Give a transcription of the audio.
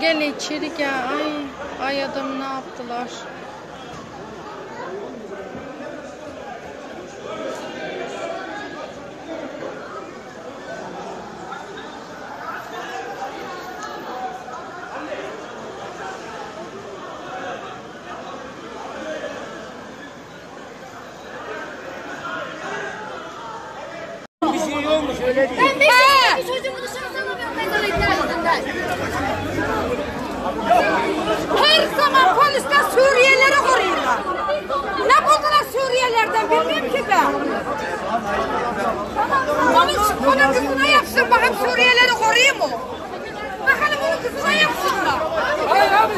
Gel içeri gel. Ay adam ne yaptılar? Bir şey yokmuş öyle değil. Ben 5 yaşında bir çocuğumu dışarı salamıyorum mezarlıklar yüzünden. Her zaman polisler Suriyelileri koruyorlar. Ne buldular Suriyelilerden bilmiyorum ki ben. Onun kızına yapsın bakayım Suriyelileri koruyor mu? Bakalım onun kızına yapsınlar. Hayır abi.